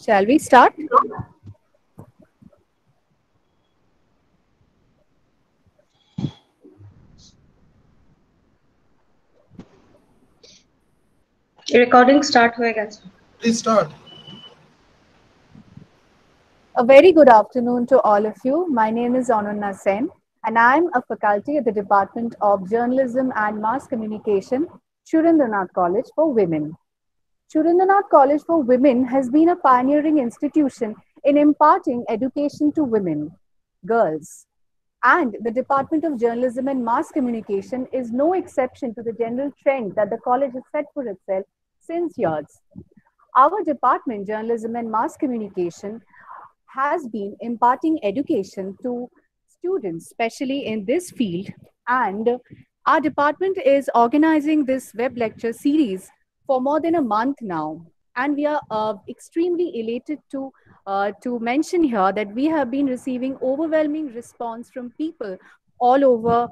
Shall we start? Recording start होएगा sir. Please start. A very good afternoon to all of you. My name is Ananya Sen, and I'm a faculty at the Department of Journalism and Mass Communication, Surendranath College for Women. Surendranath College for Women has been a pioneering institution in imparting education to women, girls. And the Department of Journalism and Mass Communication is no exception to the general trend that the college has set for itself since years. Our department, Journalism and Mass Communication, has been imparting education to students, especially in this field. And our department is organizing this web lecture series for more than a month now. And we are extremely elated to mention here that we have been receiving overwhelming response from people all over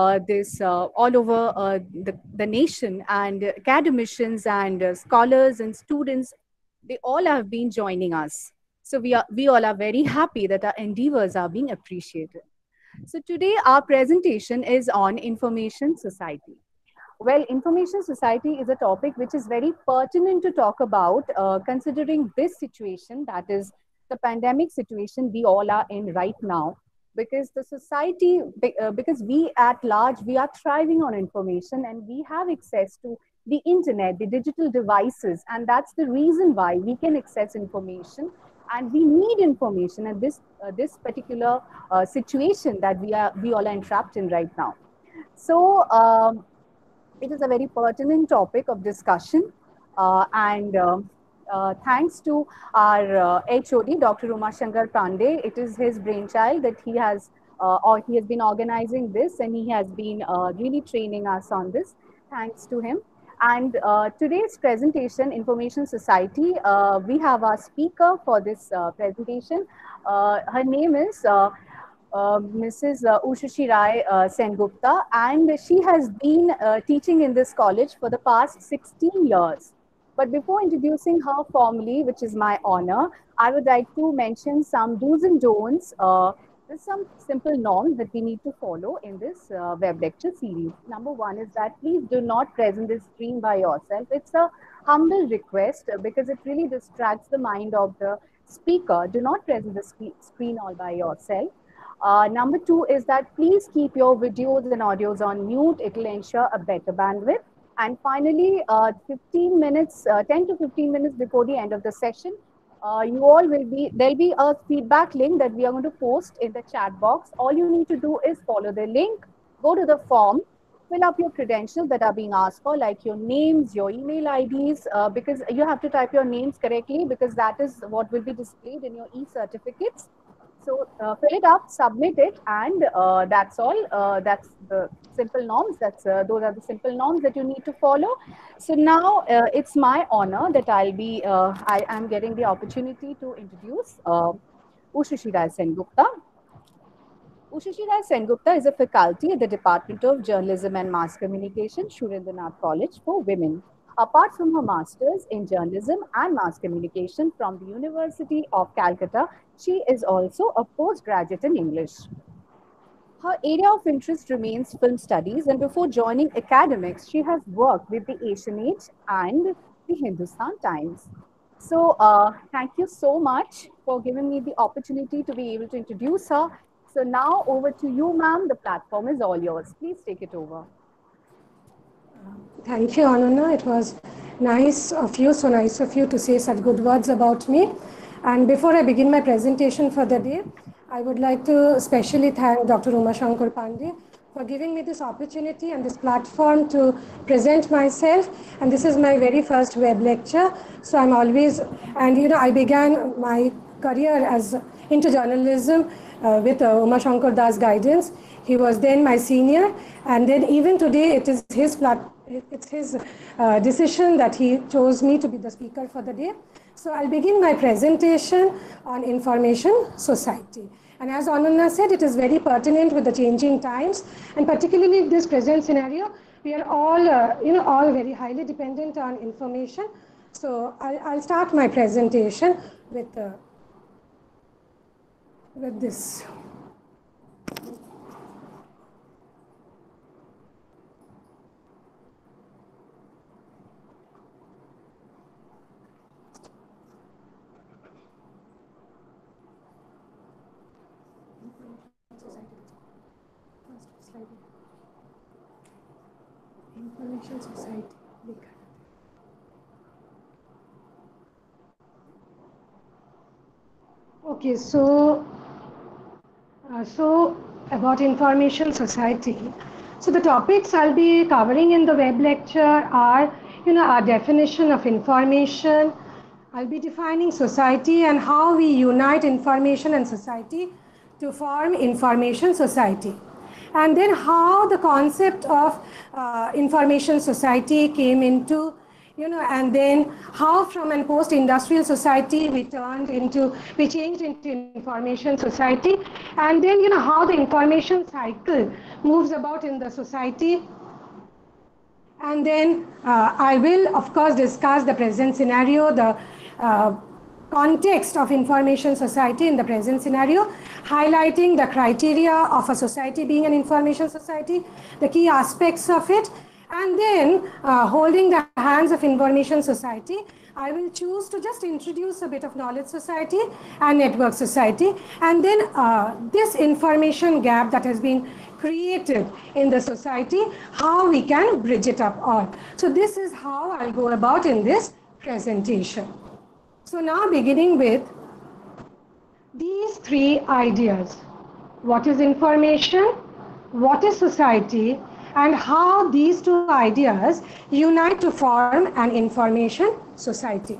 the nation, and academicians and scholars and students, they all have been joining us. So we all are very happy that our endeavors are being appreciated. So today our presentation is on information society. Well, information society is a topic which is very pertinent to talk about, considering this situation, that is the pandemic situation we all are in right now. Because the society, because we at large, we are thriving on information and we have access to the internet, the digital devices, and that's the reason why we can access information. And we need information at this particular situation that we all are entrapped in right now. So it is a very pertinent topic of discussion, and thanks to our HOD, Dr. Umashankar Pandey. It is his brainchild that he has been organizing this, and he has been really training us on this. Thanks to him. And today's presentation, Information Society, we have our speaker for this presentation. Her name is Mrs. Ushashi Rai Sengupta, and she has been teaching in this college for the past 16 years. But before introducing her formally, which is my honor, I would like to mention some do's and don'ts. There's some simple norms that we need to follow in this web lecture series. Number one is that please do not present this screen by yourself. It's a humble request because it really distracts the mind of the speaker. Do not present the screen all by yourself. Number two is that please keep your videos and audios on mute. It will ensure a better bandwidth. And finally, 15 minutes, 10 to 15 minutes before the end of the session, there'll be a feedback link that we are going to post in the chat box. All you need to do is follow the link, go to the form, fill up your credentials that are being asked for, like your names, your email IDs, because you have to type your names correctly because that is what will be displayed in your e-certificates. So fill it up, submit it, and that's all. That's the simple norms. Those are the simple norms that you need to follow. So now it's my honor that I am getting the opportunity to introduce Ushashi Rai Sengupta. Ushashi Rai Sengupta is a faculty at the Department of Journalism and Mass Communication, Surendranath College for Women. Apart from her master's in journalism and mass communication from the University of Calcutta, she is also a postgraduate in English. Her area of interest remains film studies, and before joining academics, she has worked with the Asian Age and the Hindustan Times. So thank you so much for giving me the opportunity to be able to introduce her. So now over to you, ma'am. The platform is all yours. Please take it over. Thank you, Ananya. It was nice of you to say such good words about me. And before I begin my presentation for the day, I would like to especially thank Dr. Umashankar Pandey for giving me this opportunity and this platform to present myself. And this is my very first web lecture. So I'm always, and I began my career into journalism with Umashankar Das guidance. He was then my senior, and then even today it is his decision that he chose me to be the speaker for the day. So I'll begin my presentation on information society. And as Ananya said, it is very pertinent with the changing times, and particularly in this present scenario, we are all, all very highly dependent on information. So I'll start my presentation with this. Information society. Okay, so about information society. So the topics I'll be covering in the web lecture are, our definition of information. I'll be defining society and how we unite information and society to form information society. And then how the concept of information society came into, and then how from a post-industrial society we changed into information society, and then, how the information cycle moves about in the society. And then I will, of course, discuss the present scenario, the context of information society in the present scenario, highlighting the criteria of a society being an information society, the key aspects of it, and then holding the hands of information society, I will choose to just introduce a bit of knowledge society and network society, and then this information gap that has been created in the society, how we can bridge it up on. So this is how I'll go about in this presentation. So now beginning with these three ideas. What is information? What is society? And how these two ideas unite to form an information society.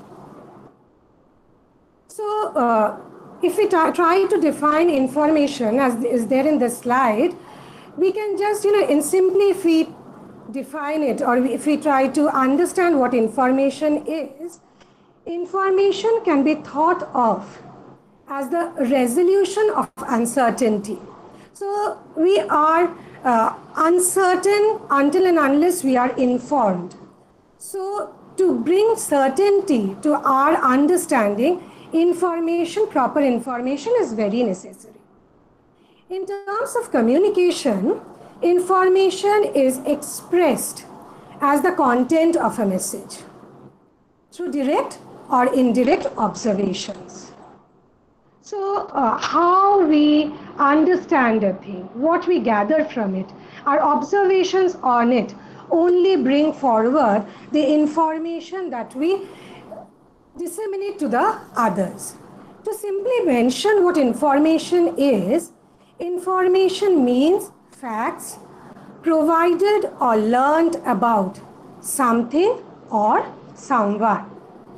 So if we try to define information as is there in the slide, we can just, simply if we define it, or if we try to understand what information is, information can be thought of as the resolution of uncertainty. So we are uncertain until and unless we are informed. So to bring certainty to our understanding, proper information is very necessary. In terms of communication, information is expressed as the content of a message through direct or indirect observations. So how we understand a thing, what we gather from it, our observations on it only bring forward the information that we disseminate to the others. To simply mention what information is, information means facts provided or learned about something or someone.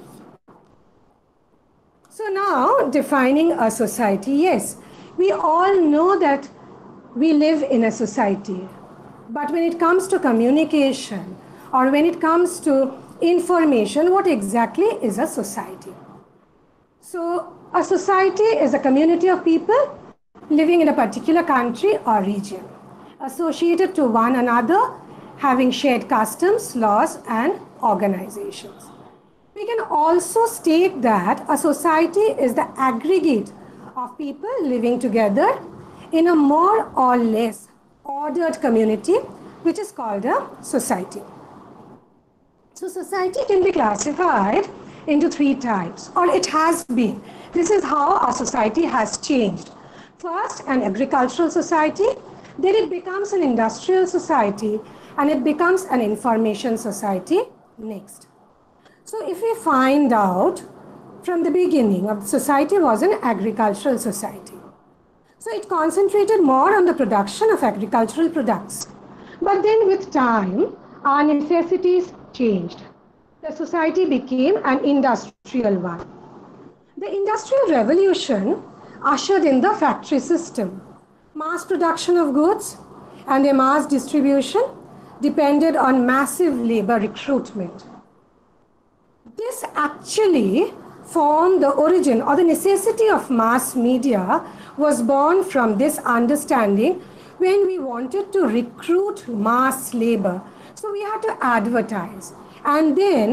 So now defining a society, yes, we all know that we live in a society, but when it comes to communication or when it comes to information, what exactly is a society? So a society is a community of people living in a particular country or region, associated to one another, having shared customs, laws, and organizations. We can also state that a society is the aggregate of people living together in a more or less ordered community, which is called a society. So society can be classified into three types, or it has been. This is how our society has changed. First, an agricultural society, then it becomes an industrial society, and it becomes an information society next. So if we find out from the beginning of the society was an agricultural society. So it concentrated more on the production of agricultural products. But then with time, our necessities changed. The society became an industrial one. The Industrial Revolution ushered in the factory system. Mass production of goods and their mass distribution depended on massive labor recruitment. This actually formed the origin or the necessity of mass media was born from this understanding when we wanted to recruit mass labor. So we had to advertise. And then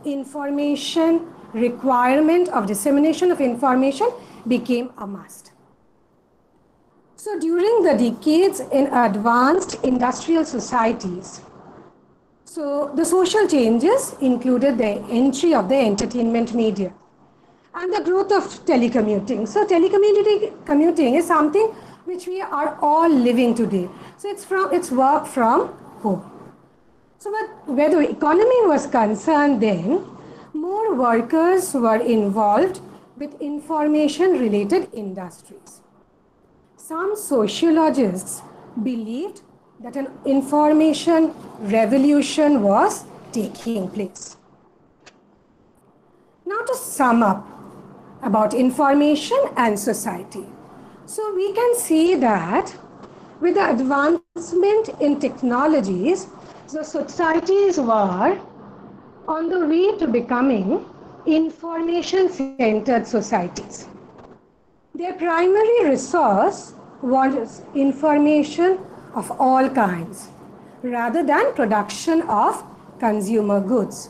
information requirement of dissemination of information became a must. So during the decades in advanced industrial societies, so the social changes included the entry of the entertainment media and the growth of telecommuting. So telecommuting is something which we are all living today. So it's work from home. So where the economy was concerned then, more workers were involved with information related industries. Some sociologists believed that an information revolution was taking place. Now to sum up about information and society. So we can see that with the advancement in technologies, the societies were on the way to becoming information-centered societies. Their primary resource was information of all kinds, rather than production of consumer goods.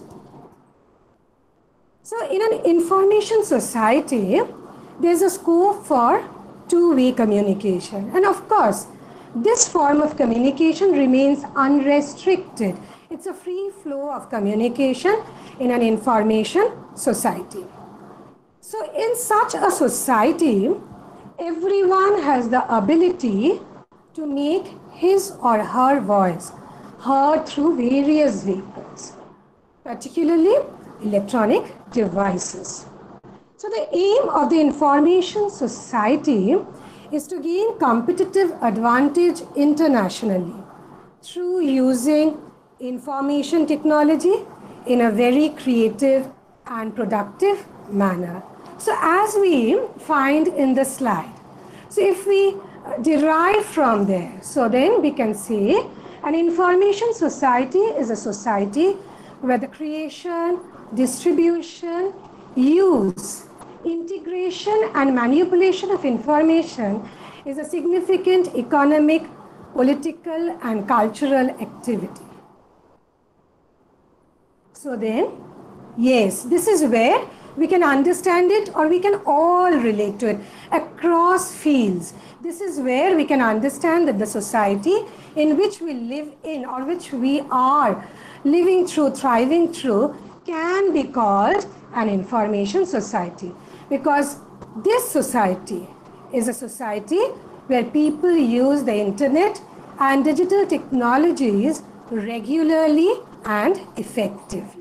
So in an information society, there's a scope for two-way communication. And of course, this form of communication remains unrestricted. It's a free flow of communication in an information society. So in such a society, everyone has the ability to make his or her voice heard through various vehicles, particularly electronic devices. So the aim of the information society is to gain competitive advantage internationally through using information technology in a very creative and productive manner. So as we find in the slide, so if we derive from there, so then we can say an information society is a society where the creation, distribution, use, integration and manipulation of information is a significant economic, political and cultural activity. So then, yes, this is where we can understand it, or we can all relate to it across fields. This is where we can understand that the society in which we live in, or which we are living through, thriving through, can be called an information society. Because this society is a society where people use the internet and digital technologies regularly and effectively.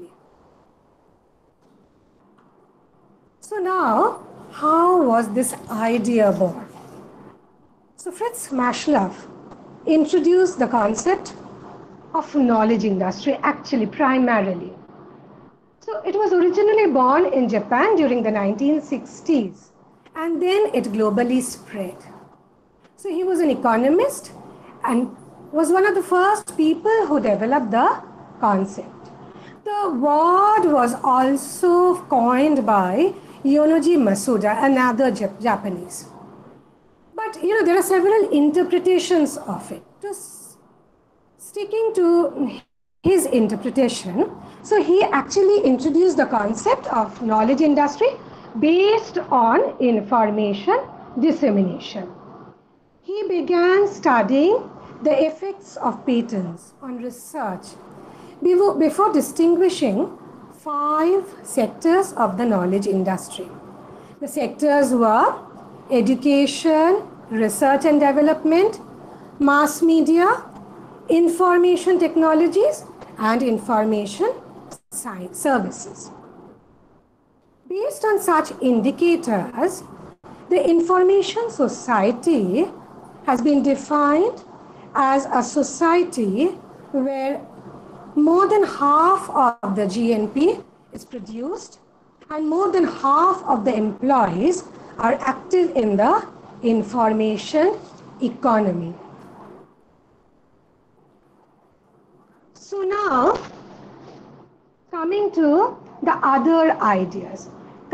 So now, how was this idea born? So Fritz Maslach introduced the concept of knowledge industry, actually primarily. So it was originally born in Japan during the 1960s, and then it globally spread. So he was an economist and was one of the first people who developed the concept. The word was also coined by Yonoji Masuda, another Japanese. But there are several interpretations of it. Just sticking to his interpretation, so he actually introduced the concept of knowledge industry based on information dissemination. He began studying the effects of patents on research before distinguishing 5 sectors of the knowledge industry. The sectors were education, research and development, mass media, information technologies, and information science services. Based on such indicators, the information society has been defined as a society where more than half of the GNP is produced and more than half of the employees are active in the information economy. So now, coming to the other ideas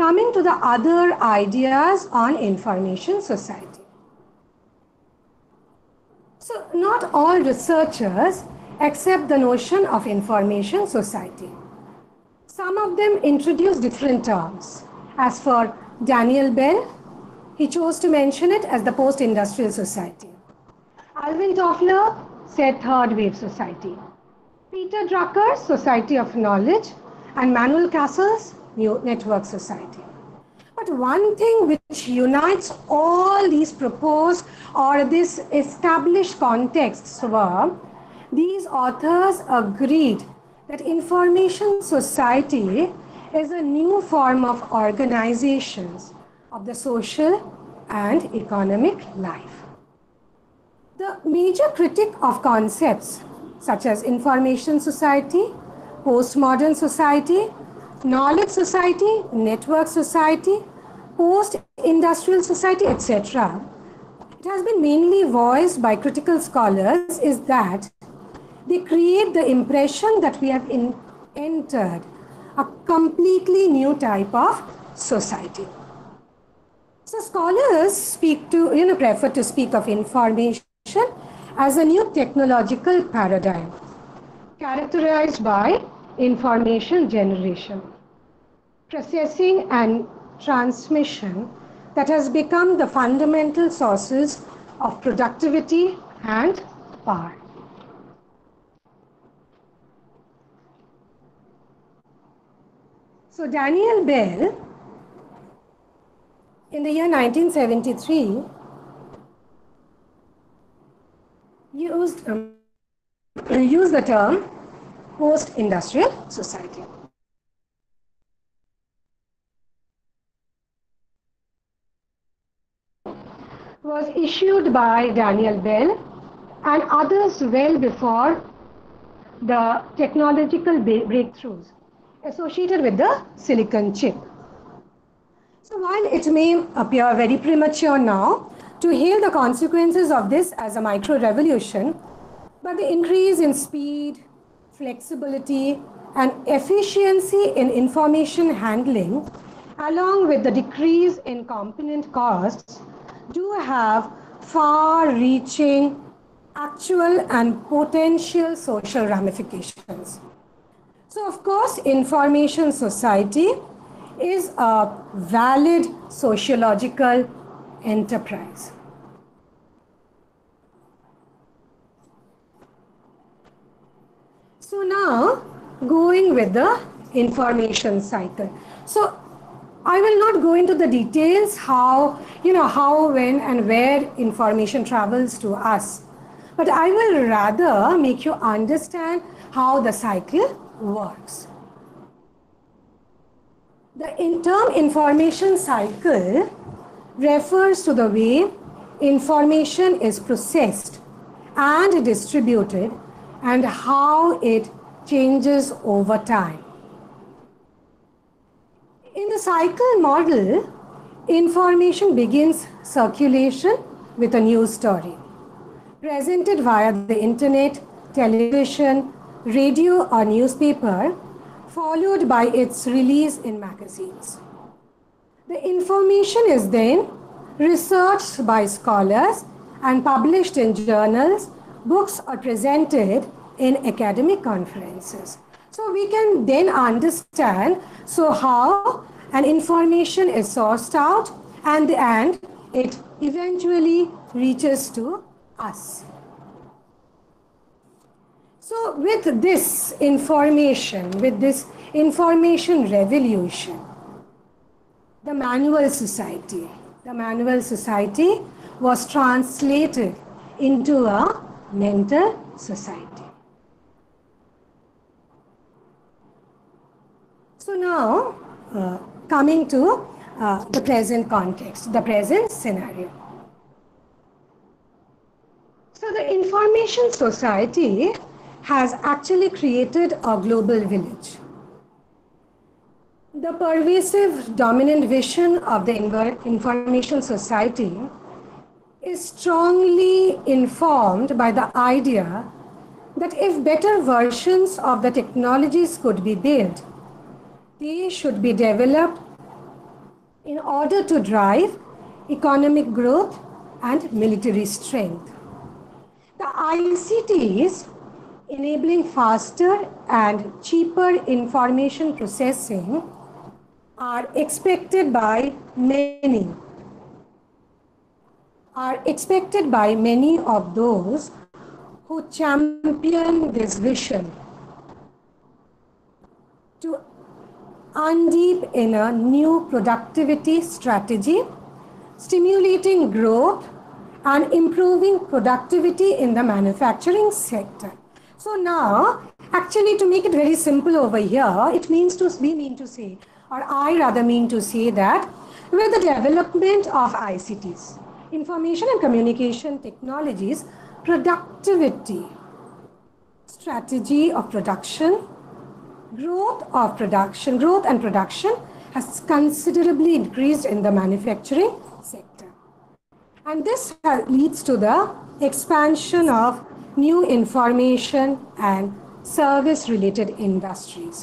on information society. So not all researchers accept the notion of information society. Some of them introduce different terms. As for Daniel Bell, he chose to mention it as the post-industrial society. Alvin Toffler said third wave society. Peter Drucker, society of knowledge, and Manuel Cassels, new network society. But one thing which unites all these proposed or this established contexts were these authors agreed that information society is a new form of organizations of the social and economic life. The major critique of concepts such as information society, postmodern society, knowledge society, network society, post-industrial society, etc., it has been mainly voiced by critical scholars is that they create the impression that we have entered a completely new type of society. So scholars prefer to speak of information as a new technological paradigm characterized by information generation, processing and transmission that has become the fundamental sources of productivity and power. So Daniel Bell, in the year 1973, used the term post-industrial society. Was issued by Daniel Bell and others well before the technological breakthroughs associated with the silicon chip. So while it may appear very premature now to hail the consequences of this as a micro-revolution, but the increase in speed, flexibility, and efficiency in information handling, along with the decrease in component costs, do have far-reaching actual and potential social ramifications. So, of course, information society is a valid sociological enterprise. So now, going with the information cycle. So I will not go into the details how, when and where information travels to us. But I will rather make you understand how the cycle works. The term information cycle refers to the way information is processed and distributed and how it changes over time. In the cycle model, information begins circulation with a news story, presented via the internet, television, radio or newspaper, followed by its release in magazines. The information is then researched by scholars and published in journals, books or presented in academic conferences. So we can then understand how an information is sourced out and it eventually reaches to us. So with this information revolution, the manual society was translated into a mental society. So now, coming to the present context, the present scenario. So the information society has actually created a global village. The pervasive dominant vision of the information society is strongly informed by the idea that if better versions of the technologies could be built, they should be developed in order to drive economic growth and military strength. The ICTs enabling faster and cheaper information processing are expected by many of those who champion this vision to undeep in a new productivity strategy, stimulating growth and improving productivity in the manufacturing sector. So now, actually, to make it very simple over here, we mean to say, or I rather mean to say that with the development of ICTs, information and communication technologies, productivity, strategy of production, growth and production has considerably increased in the manufacturing sector. And this leads to the expansion of new information and service related industries.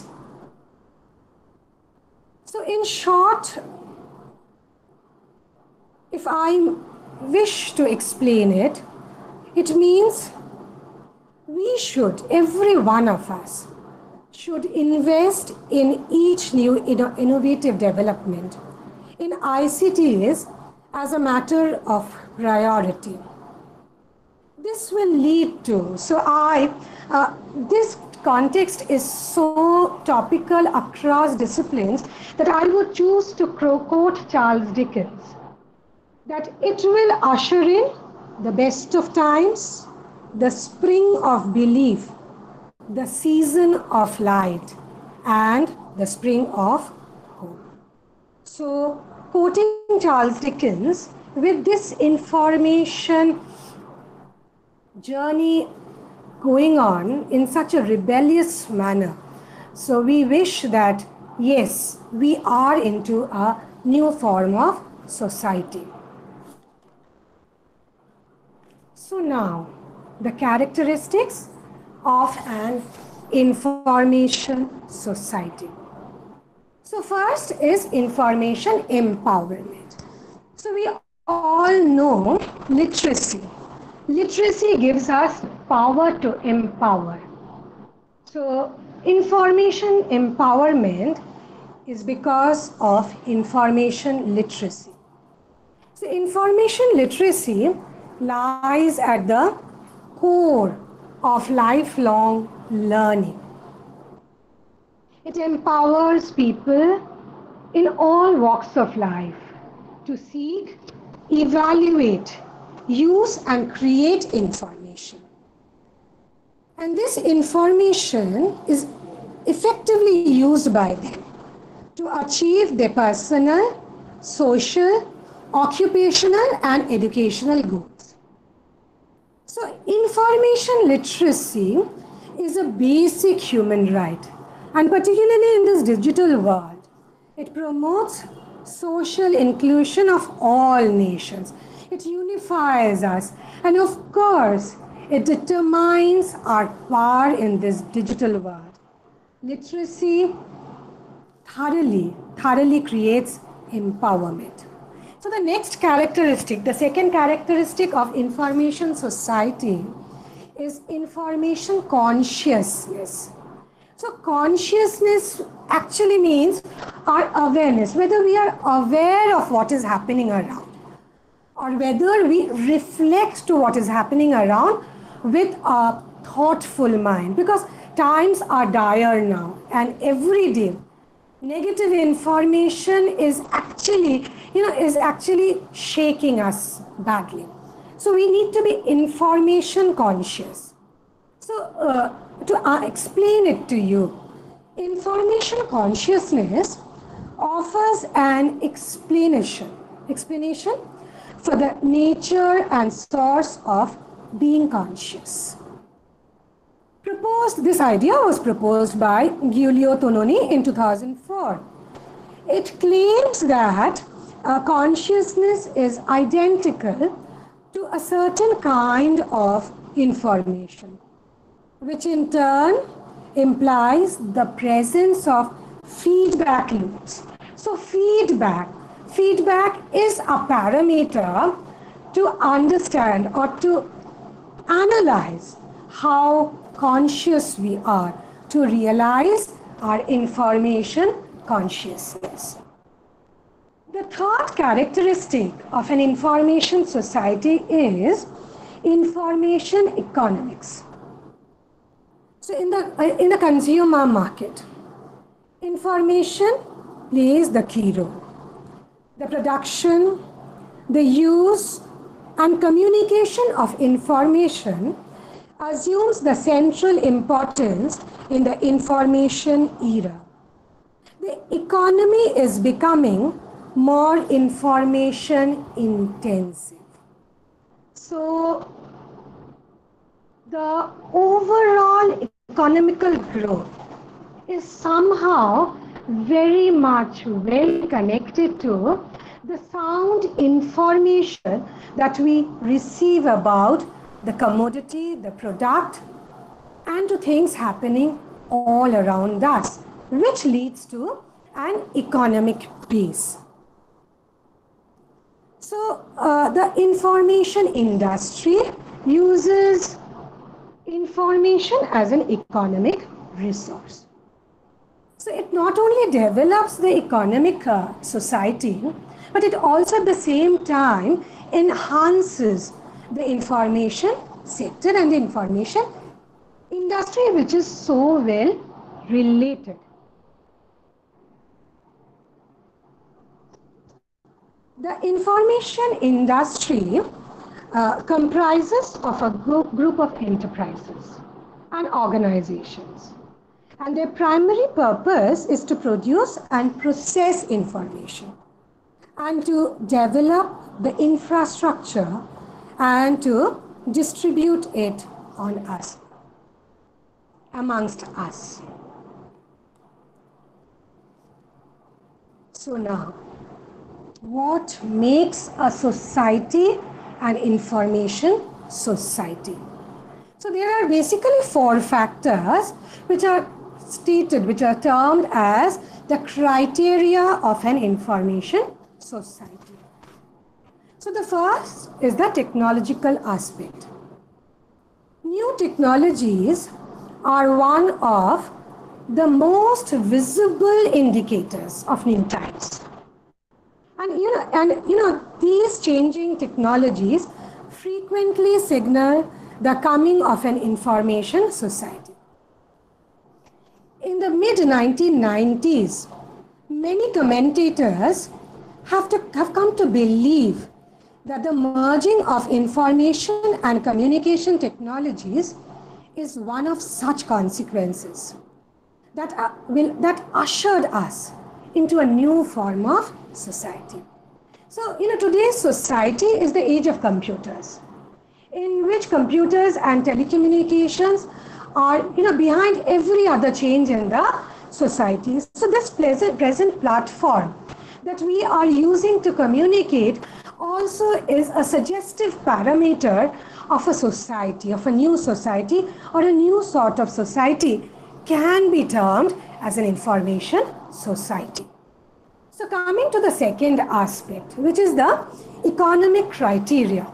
So in short, if I wish to explain it, it means we should, every one of us, should invest in each new innovative development in ICTs as a matter of priority. This will lead to, this context is so topical across disciplines that I would choose to quote Charles Dickens, that it will usher in the best of times, the spring of belief, the season of light, and the spring of hope. So, quoting Charles Dickens, with this information journey going on in such a rebellious manner, so we wish that, yes, we are into a new form of society. So now, the characteristics of an information society. So first is information empowerment. So we all know literacy. Literacy gives us power to empower. So information empowerment is because of information literacy. So information literacy lies at the core of lifelong learning. It empowers people in all walks of life to seek, evaluate, use and create information. And this information is effectively used by them to achieve their personal, social, occupational and educational goals. So information literacy is a basic human right, and particularly in this digital world, it promotes social inclusion of all nations. It unifies us, and of course, it determines our power in this digital world. Literacy thoroughly creates empowerment. So the next characteristic, the second characteristic of information society is information consciousness. So consciousness actually means our awareness, whether we are aware of what is happening around or whether we reflect to what is happening around with a thoughtful mind, because times are dire now and every day negative information is actually shaking us badly. So we need to be information conscious. So to explain it to you, information consciousness offers an explanation for the nature and source of being conscious. This idea was proposed by Giulio Tononi in 2004. It claims that consciousness is identical to a certain kind of information, which in turn implies the presence of feedback loops. So feedback is a parameter to understand or to analyze how conscious we are, to realize our information consciousness. The third characteristic of an information society is information economics. So in the consumer market, information plays the key role. The production, the use and communication of information assumes the central importance in the information era. The economy is becoming more information intensive. So the overall economical growth is somehow very much well connected to the sound information that we receive about the commodity, the product, and to things happening all around us, which leads to an economic base. So the information industry uses information as an economic resource. So it not only develops the economic society, but it also at the same time enhances the information sector and the information industry, which is so well related. The information industry comprises of a group of enterprises and organizations. And their primary purpose is to produce and process information and to develop the infrastructure and to distribute it on us, amongst us. So now, what makes a society an information society? So there are basically 4 factors which are stated, which are termed as the criteria of an information society. So the first is the technological aspect. New technologies are one of the most visible indicators of new times. And these changing technologies frequently signal the coming of an information society. In the mid-1990s, many commentators have come to believe that the merging of information and communication technologies is one of such consequences that ushered us into a new form of society. So, today's society is the age of computers, in which computers and telecommunications are, behind every other change in the society. So this present platform that we are using to communicate also is a suggestive parameter of a society, of a new society or a new sort of society, can be termed as an information society. So coming to the second aspect, which is the economic criteria.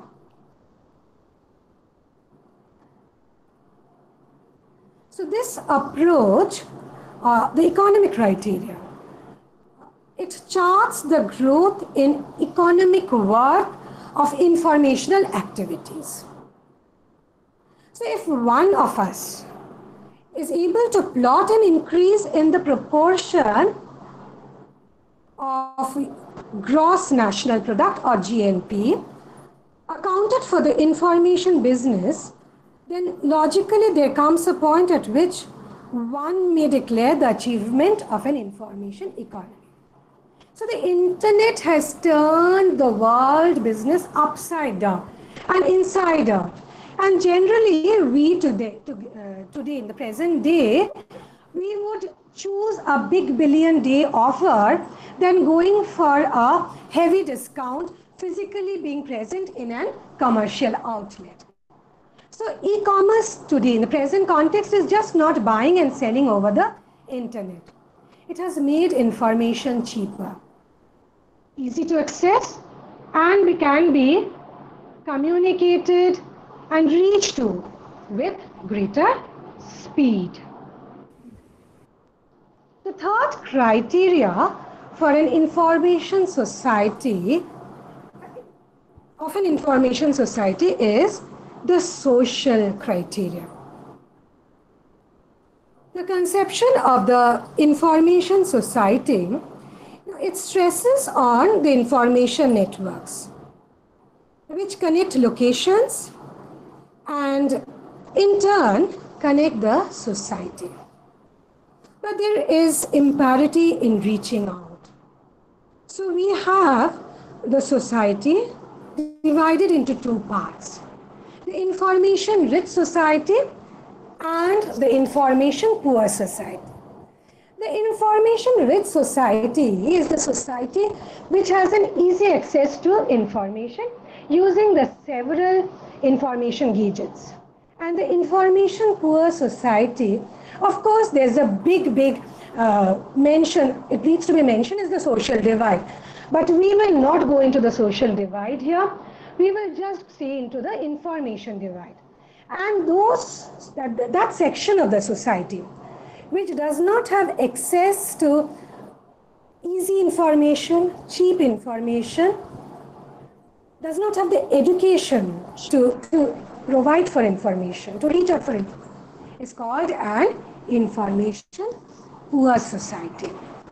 So this approach, the economic criteria, it charts the growth in economic worth of informational activities. So if one of us is able to plot an increase in the proportion of gross national product or GNP accounted for the information business, then logically there comes a point at which one may declare the achievement of an information economy. So the internet has turned the world business upside down and inside out. And generally, we today in the present day, we would choose a big billion day offer than going for a heavy discount physically being present in a commercial outlet. So e-commerce today in the present context is just not buying and selling over the internet. It has made information cheaper, easy to access, and can be communicated and reached to with greater speed. The third criteria for an information society is the social criteria. The conception of the information society, it stresses on the information networks which connect locations and in turn connect the society. But there is imparity in reaching out. So we have the society divided into two parts: the information rich society and the information poor society. The information rich society is the society which has an easy access to information using the several information gadgets. And the information poor society, of course, there's a big mention, it needs to be mentioned, is the social divide. But we will not go into the social divide here. We will just see into the information divide. And that section of the society which does not have access to easy information, cheap information, does not have the education to provide for information, to reach out for information, is called an information poor society.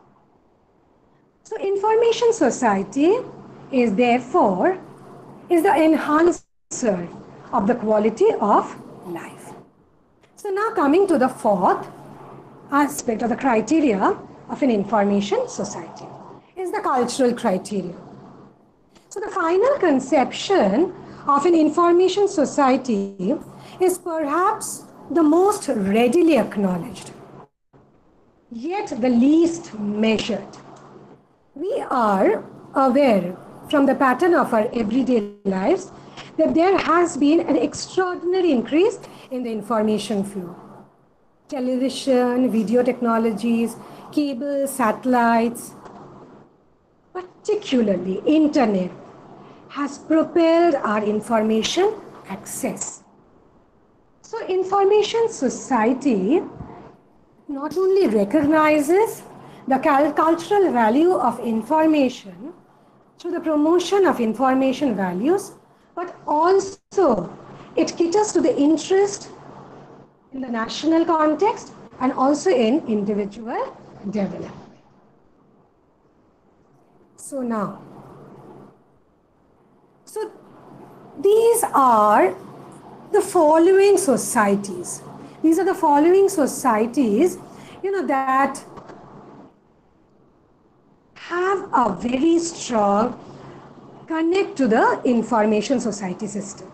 So information society is therefore the enhancer of the quality of life. So now coming to the fourth aspect or the criteria of an information society is the cultural criteria. So the final conception of an information society is perhaps the most readily acknowledged, yet the least measured. We are aware from the pattern of our everyday lives that there has been an extraordinary increase in the information flow. Television, video technologies, cable, satellites, particularly internet, has propelled our information access. So information society not only recognizes the cultural value of information through the promotion of information values, but also it caters to the interest in the national context and also in individual development. So now, these are the following societies. These are the following societies, that have a very strong connect to the information society system.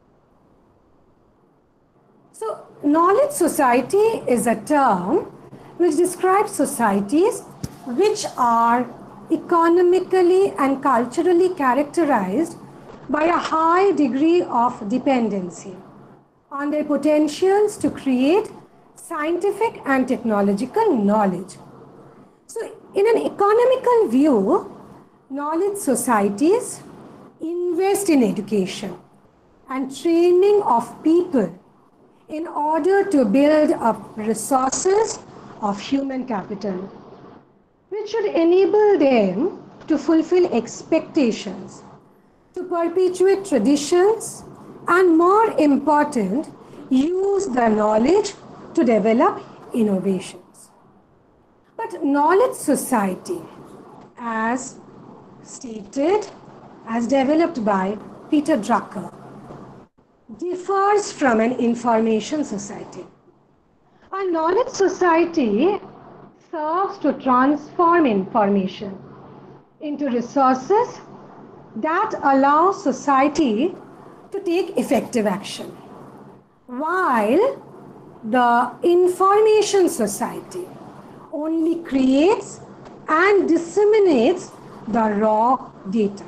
So, knowledge society is a term which describes societies which are economically and culturally characterized by a high degree of dependency on their potentials to create scientific and technological knowledge. So, in an economical view, knowledge societies invest in education and training of people in order to build up resources of human capital, which should enable them to fulfill expectations, to perpetuate traditions, and more important, use the knowledge to develop innovations. But knowledge society, as stated, as developed by Peter Drucker, differs from an information society. A knowledge society serves to transform information into resources that allow society to take effective action, while the information society only creates and disseminates the raw data.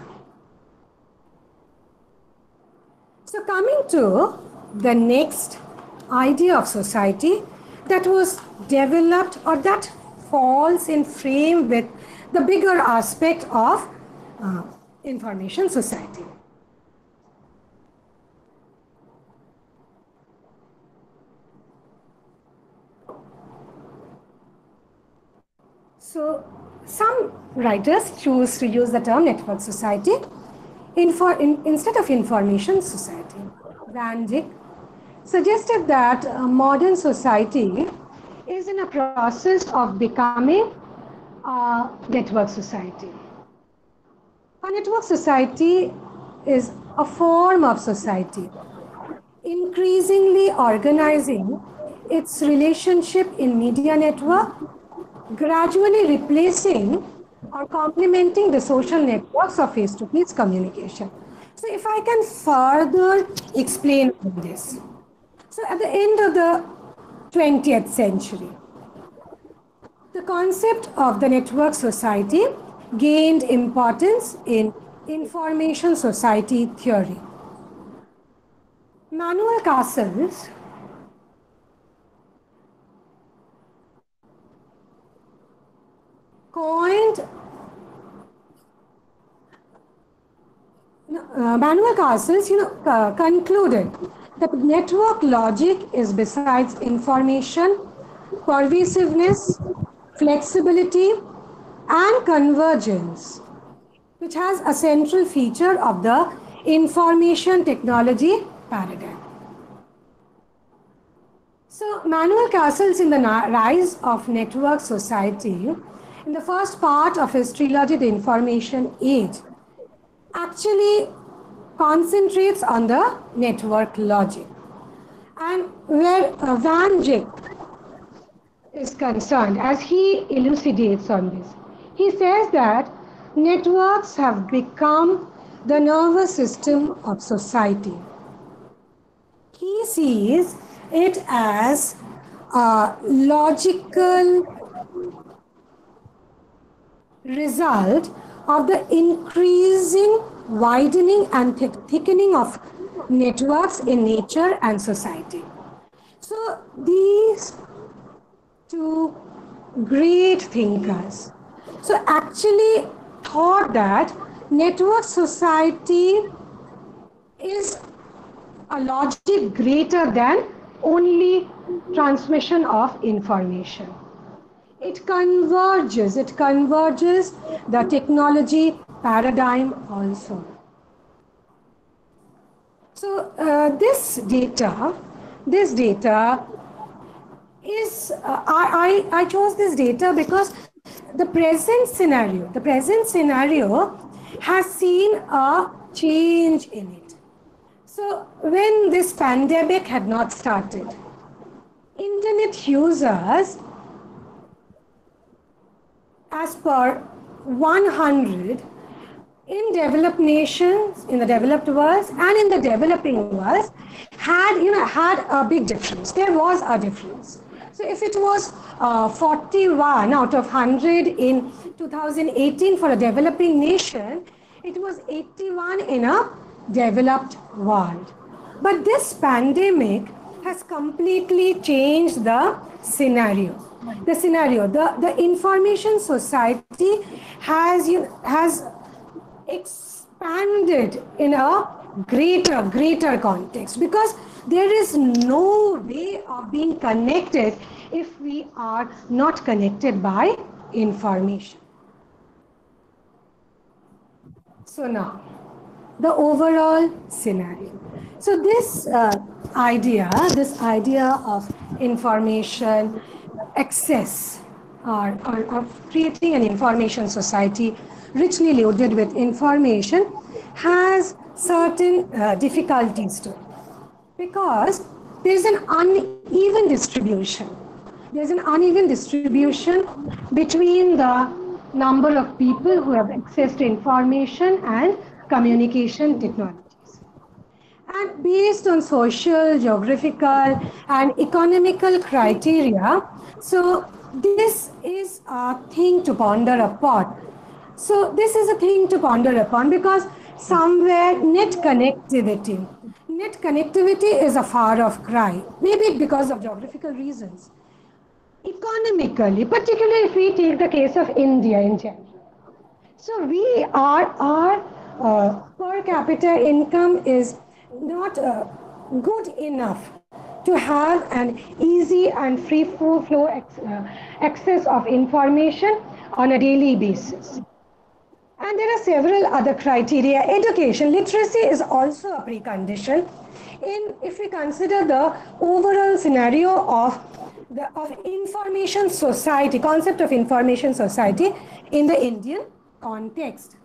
So coming to the next idea of society that was developed or that falls in frame with the bigger aspect of information society. So some writers choose to use the term network society instead of information society. Van Dijk suggested that modern society is in a process of becoming a network society. A network society is a form of society, increasingly organizing its relationship in media network, gradually replacing or complementing the social networks of face-to-face communication. So if I can further explain this. So at the end of the 20th century, the concept of the network society gained importance in information society theory. Manuel Castells coined Manuel Castells, concluded that network logic is besides information, pervasiveness, flexibility, and convergence, which has a central feature of the information technology paradigm. So, Manuel Castells, in the Rise of Network Society, in the first part of his trilogy, The Information Age, actually concentrates on the network logic. And where Van Dijk is concerned, as he elucidates on this, he says that networks have become the nervous system of society. He sees it as a logical result of the increasing widening and thickening of networks in nature and society. So these two great thinkers actually thought that network society is a logic greater than only transmission of information. It converges the technology paradigm also. So this data is, I chose this data because the present scenario has seen a change in it. So when this pandemic had not started, internet users, as per 100 in developed nations, in the developed world and in the developing world, had a big difference. There was a difference. So if it was 41 out of 100 in 2018 for a developing nation, it was 81 in a developed world. But this pandemic has completely changed the scenario. The information society has expanded in a greater context, because there is no way of being connected if we are not connected by information. So now, the overall scenario. So this idea of information access, or of creating an information society richly loaded with information, has certain difficulties to it, because there is an uneven distribution. There's an uneven distribution between the number of people who have access to information and communication technologies. And based on social, geographical, and economical criteria, so this is a thing to ponder upon. So this is a thing to ponder upon, because somewhere net connectivity is a far off cry, maybe because of geographical reasons. Economically, particularly if we take the case of India in general, so our per capita income is not good enough to have an easy and free flow access of information on a daily basis. And there are several other criteria. Education, literacy is also a precondition. If we consider the overall scenario of information society, concept of information society in the Indian context.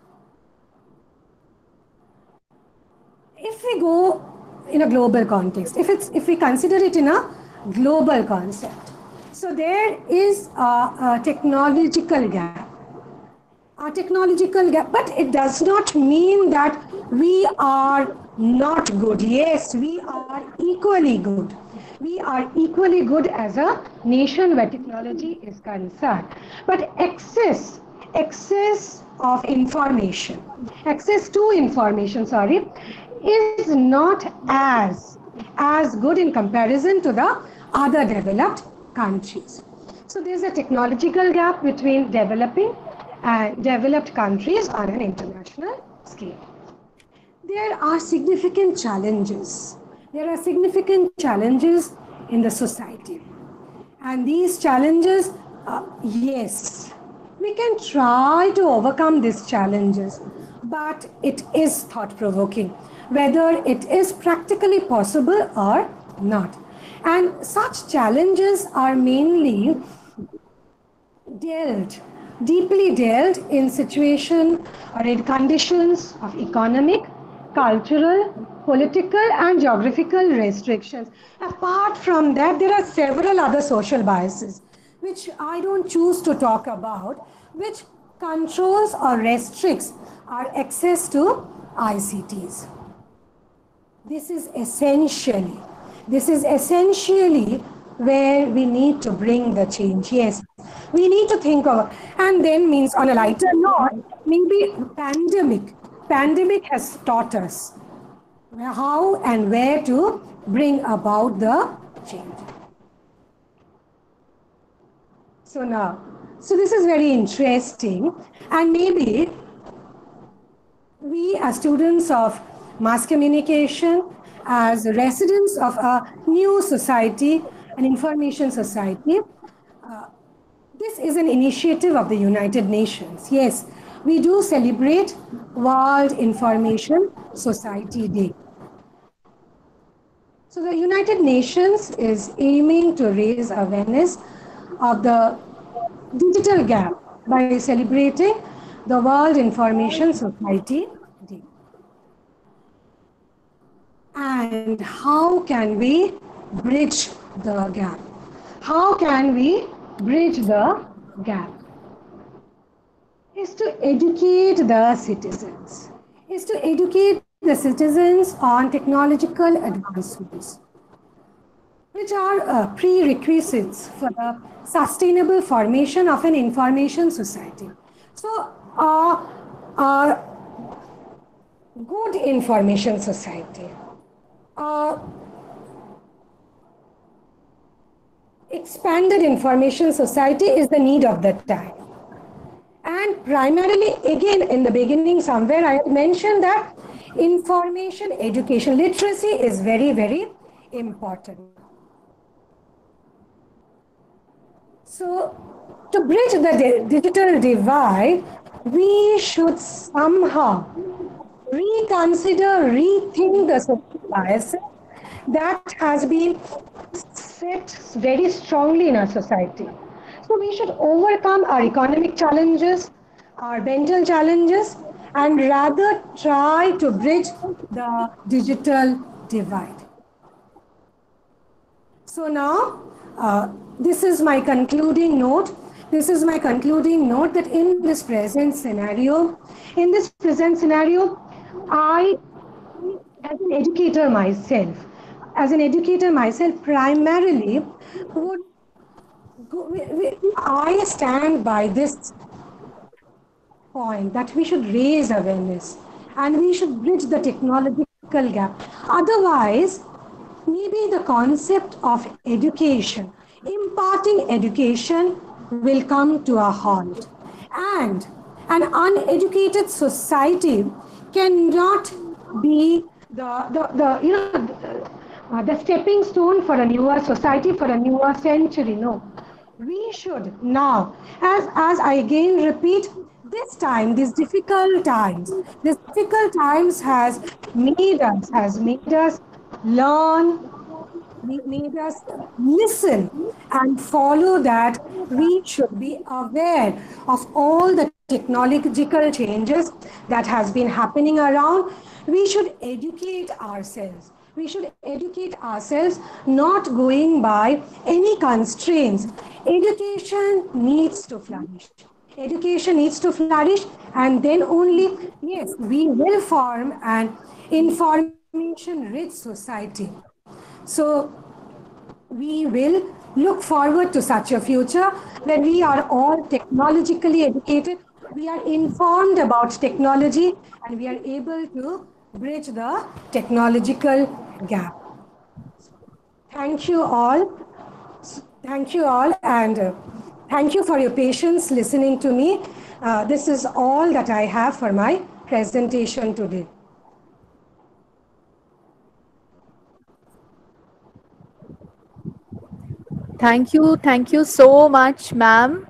If we go in a global context, if we consider it in a global concept, so there is a technological gap. A technological gap, but it does not mean that we are not good. Yes, we are equally good. We are equally good as a nation where technology is concerned. But access of information, access to information, sorry, is not as good in comparison to the other developed countries. So there's a technological gap between developing and developed countries on an international scale. There are significant challenges. There are significant challenges in the society. And these challenges, yes, we can try to overcome these challenges, but it is thought-provoking, whether it is practically possible or not. And such challenges are mainly deeply dealt in situation or in conditions of economic, cultural, political and geographical restrictions. Apart from that, there are several other social biases which I don't choose to talk about, which controls or restricts our access to ICTs. This is essentially where we need to bring the change. Yes, we need to think of, and then means on a lighter note, maybe pandemic has taught us how and where to bring about the change. So this is very interesting, and maybe we as students of mass communication, as residents of a new society, an information society, this is an initiative of the United Nations. Yes, we do celebrate World Information Society Day. So the United Nations is aiming to raise awareness of the digital gap by celebrating the World Information Society Day. And how can we bridge the gap? How can we bridge the gap? Is to educate the citizens. Is to educate the citizens on technological advancements, which are prerequisites for the sustainable formation of an information society. So, good information society, expanded information society is the need of the time. And primarily, again, in the beginning somewhere, I mentioned that information, education, literacy is very, very important. So, to bridge the digital divide, we should somehow reconsider, rethink the social biases that has been set very strongly in our society. So we should overcome our economic challenges, our mental challenges, and rather try to bridge the digital divide. So now, this is my concluding note. This is my concluding note that in this present scenario, I, as an educator myself, primarily I stand by this point that we should raise awareness and we should bridge the technological gap. Otherwise, maybe the concept of education, imparting education, will come to a halt. And an uneducated society cannot be the stepping stone for a newer society, for a newer century. No. we should now, as I again repeat, this time, these difficult times has made us learn, made us listen and follow that we should be aware of all the technological changes that has been happening around. We should educate ourselves. We should educate ourselves, not going by any constraints. Education needs to flourish. Education needs to flourish, and then only, yes, we will form an information rich society. So, we will look forward to such a future when we are all technologically educated, we are informed about technology, and we are able to bridge the technological gap. Thank you all. Thank you all, and thank you for your patience listening to me. This is all that I have for my presentation today. Thank you so much, ma'am.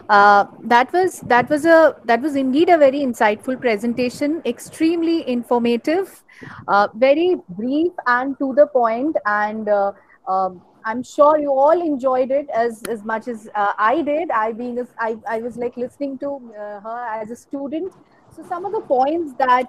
That was indeed a very insightful presentation, extremely informative, very brief and to the point, and I'm sure you all enjoyed it as much as I did. I was like listening to her as a student. So some of the points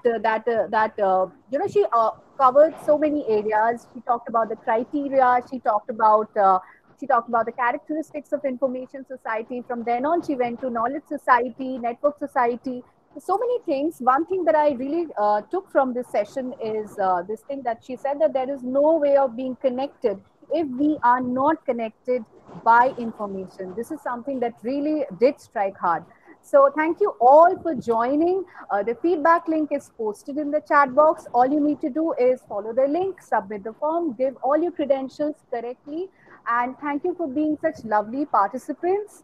that she covered so many areas. She talked about the criteria. She talked about the characteristics of information society. From then on, she went to knowledge society, network society. So many things. One thing that I really took from this session is this thing that she said, that there is no way of being connected if we are not connected by information. This is something that really did strike hard. So thank you all for joining. The feedback link is posted in the chat box. All you need to do is follow the link, submit the form, give all your credentials correctly, and thank you for being such lovely participants.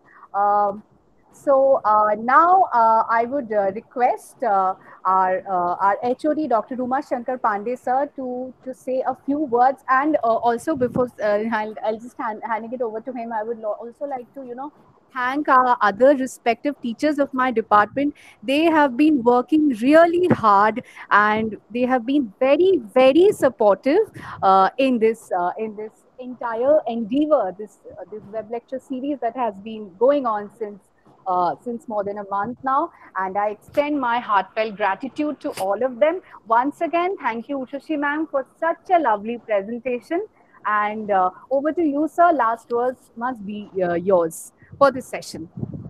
Now I would request our HOD, Dr. Ruma Shankar Pandey sir, to say a few words, and also before I'll just handing it over to him, I would also like to thank our other respective teachers of my department. They have been working really hard, and they have been very, very supportive in this entire endeavor, this web lecture series that has been going on since more than a month now. And I extend my heartfelt gratitude to all of them. Once again, thank you, Ushashi ma'am, for such a lovely presentation. And over to you, sir. Last words must be yours for this session.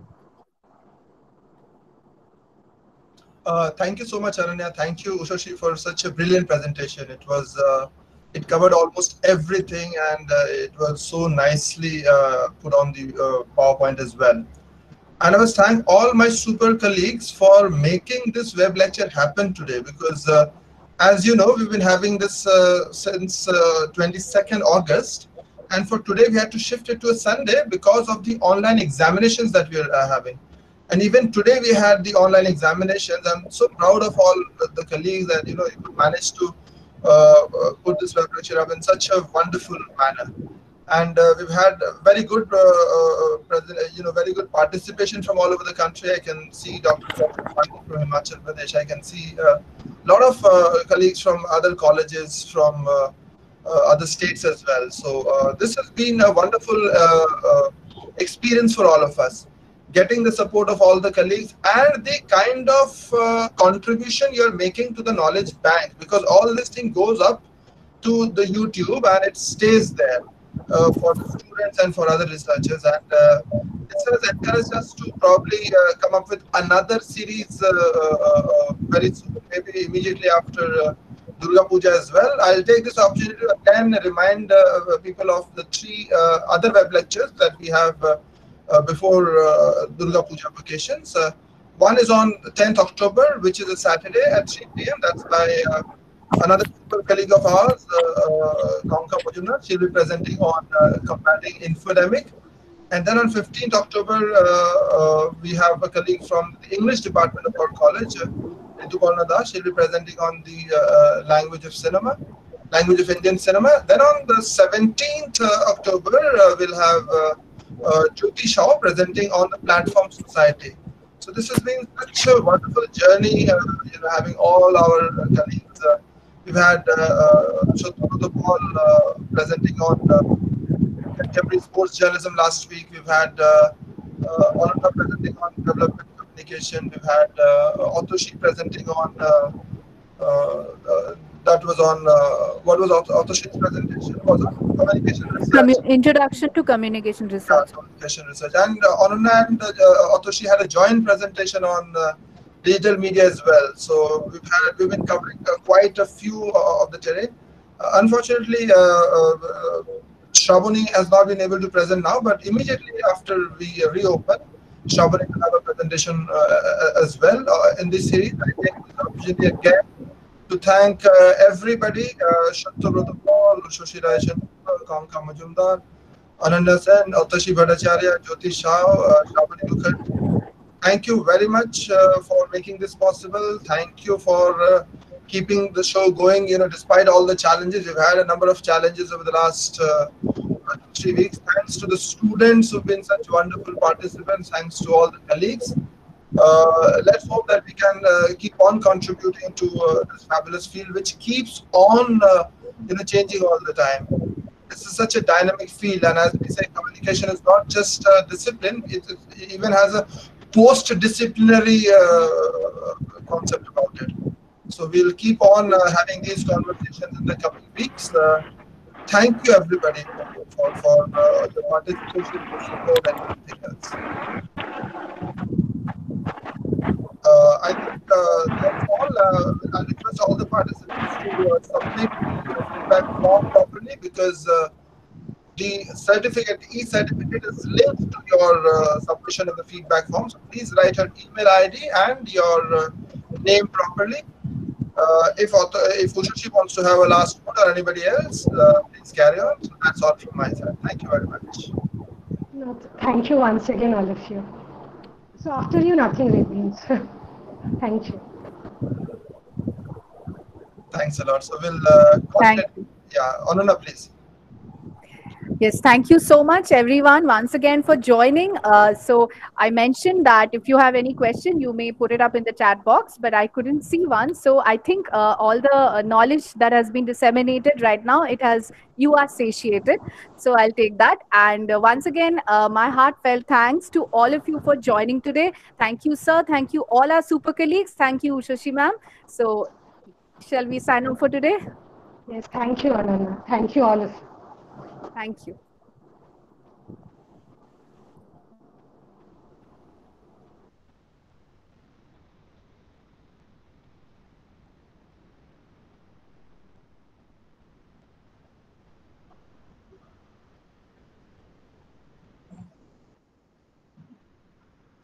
Thank you so much, Ananya. Thank you, Ushashi, for such a brilliant presentation. It covered almost everything, and it was so nicely put on the PowerPoint as well. And I must thank all my super colleagues for making this web lecture happen today, because as you know, we've been having this since 22nd August. And for today, we had to shift it to a Sunday because of the online examinations that we are having. And even today, we had the online examinations. I'm so proud of all the colleagues that, you managed to put this web lecture up in such a wonderful manner. And we've had very good, very good participation from all over the country. I can see Dr. from Himachal Pradesh. I can see a lot of colleagues from other colleges, from other states as well. So this has been a wonderful experience for all of us, getting the support of all the colleagues and the kind of contribution you're making to the knowledge bank, because all this thing goes up to the YouTube and it stays there for the students and for other researchers. And this has encouraged us to probably come up with another series very soon, maybe immediately after Durga Puja as well. I'll take this opportunity to again remind people of the 3 other web lectures that we have before Durga Puja vacations. One is on 10th October, which is a Saturday at 3 p.m. That's by another super colleague of ours, Kaunka Majumdar. She'll be presenting on combating infodemic. And then on 15th October, we have a colleague from the English department of our college, Rituparna Das. She'll be presenting on the language of Indian cinema. Then on the 17th October, we'll have Jyoti Shaw presenting on the platform society. So this has been such a wonderful journey, having all our colleagues. We've had Shotru Paul presenting on contemporary sports journalism last week. We've had Ananda presenting on development communication. We've had Otoshi presenting on that was on what was Otoshi's presentation was on communication research. Introduction to communication research. Communication research. And Ananda and Otoshi had a joint presentation on digital media as well. So we've been covering quite a few of the terrain. Unfortunately, Shravani has not been able to present now, but immediately after we reopen, Shravani will have a presentation as well in this series. I take this opportunity again to thank everybody, Shatyabrata Paul, Shoshira Shatyabrata, Kamka Majumdar, Ananda Sen, Otoshi Bhattacharya, Jyoti Shah, Shravani Mukherjee. Thank you very much for making this possible. Thank you for keeping the show going, despite all the challenges. We've had a number of challenges over the last 3 weeks. Thanks to the students who've been such wonderful participants. Thanks to all the colleagues. Let's hope that we can keep on contributing to this fabulous field, which keeps on changing all the time. This is such a dynamic field, and as we say, communication is not just a discipline, it even has a post-disciplinary concept about it. So we'll keep on having these conversations in the coming weeks. Thank you, everybody, for the participation, the support, and everything else. I think that's all. I request all the participants to submit the feedback form properly, because the certificate, e-certificate, is linked to your submission of the feedback form. So please write your email ID and your name properly. If Ushashi wants to have a last word, or anybody else, please carry on. So that's all from my side. Thank you very much. No, thank you once again, all of you. So after you, nothing remains. Thank you. Thanks a lot. So we'll Thank you. Yeah, Ananda, please. Yes, thank you so much, everyone, once again for joining. So I mentioned that if you have any question, you may put it up in the chat box, but I couldn't see one. So I think all the knowledge that has been disseminated right now, you are satiated. So I'll take that. And once again, my heartfelt thanks to all of you for joining today. Thank you, sir. Thank you, all our super colleagues. Thank you, Ushashi ma'am. So shall we sign off for today? Yes, thank you, Ananda. Thank you, all of you. Thank you.